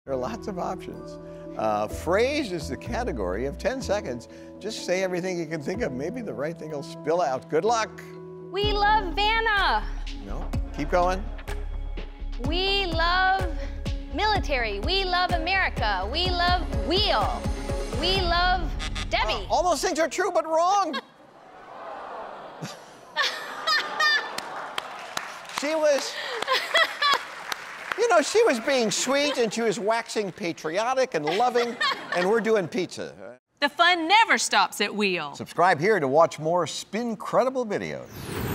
There are lots of options. Phrase is the category of 10 seconds. Just say everything you can think of. Maybe the right thing will spill out. Good luck. We love Vanna. No, keep going. We love military. We love America. We love wheel. We love Debbie. All those things are true, but wrong. She was, she was being sweet and she was waxing patriotic and loving, and we're doing pizza. The fun never stops at Wheel. Subscribe here to watch more Spin-credible videos.